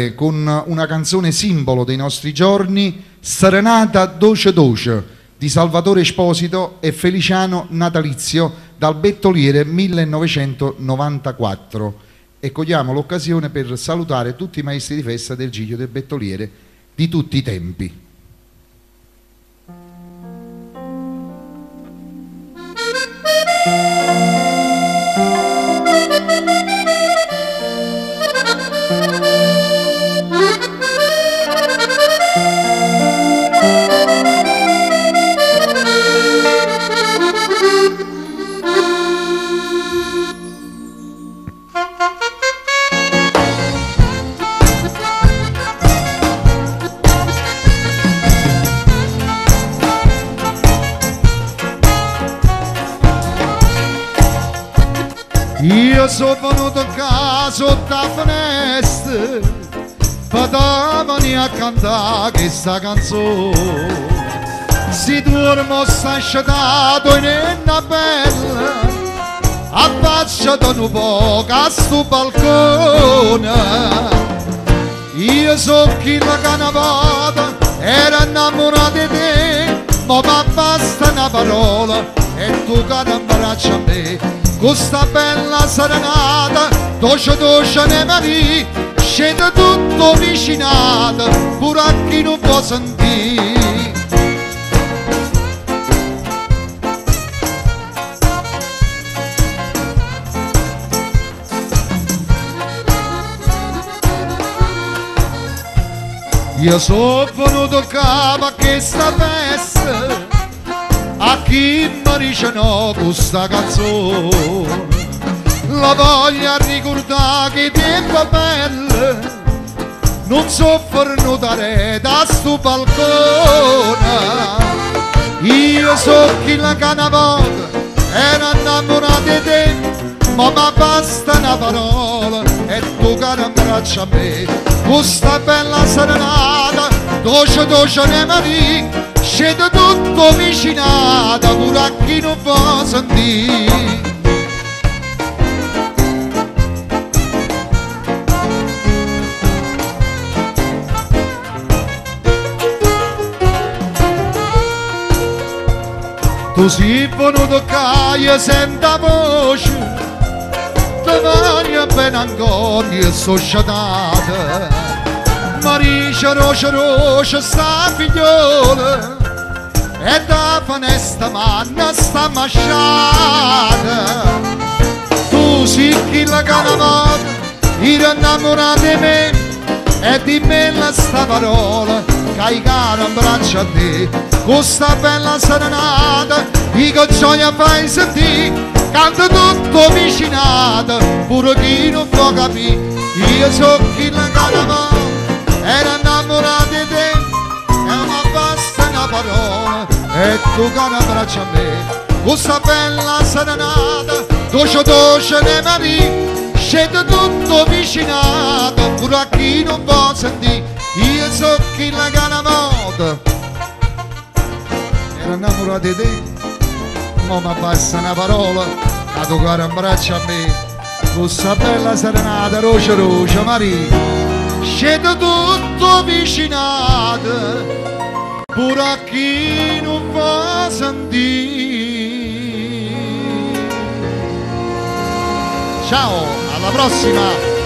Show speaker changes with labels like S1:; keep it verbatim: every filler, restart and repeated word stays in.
S1: con una canzone simbolo dei nostri giorni, Serenata Doce Doce di Salvatore Esposito e Feliciano Natalizio dal Bettoliere millenovecentonovantaquattro, e cogliamo l'occasione per salutare tutti i maestri di festa del Giglio del Bettoliere di tutti i tempi.
S2: Io sono venuto qua sotto la finestra per darmi a cantare questa canzone. Si dormo stasciatato in una bella, affacciato un po' a sto balcone. Io so chi la canavata era innamorata di te, ma mi basta una parola e tu che ti abbraccia a me. Questa bella serenata, dolce dolce ne marì, scende tutto vicinato, pure a chi non può sentire. Io sono venuto qua per questa festa, a chi mi dice no questa canzone, la voglio ricordare che tempo bello, non soffrono da da sto balcone. Io so chi la canavata era innamorata di te, ma mi basta una parola e tu che ti abbraccia a me. Questa bella serenata, dolce dolce ne marì, scende tutto vicinato, pure a chi non può sentire. Tu sei venuto qua, io sento la voce, ti voglio bene ancora, io sono sciatata. Maria roce roce sta figliola, e da finestra manna sta masciata. Tu sei chi la canavata, io innamorata di me, e di me la sta parola che i cari abbraccia a te. Questa bella serenata, io gioia fai sentire, canta tutto vicinato, pure chi non può capire. Io so chi la canavata era innamorata di te, e mi basta una parola e tu che ne abbraccia a me. Questa bella serenata, dolce dolce ne marì, scende tutto vicinato, pure a chi non può sentire. Io so chi la canavata era innamorata di te, ma mi basta una parola che tu che ne abbraccia a me. Questa bella serenata, roce roce marì, scende tutto vicinato, pure a chi non va a sentire. Ciao, alla prossima!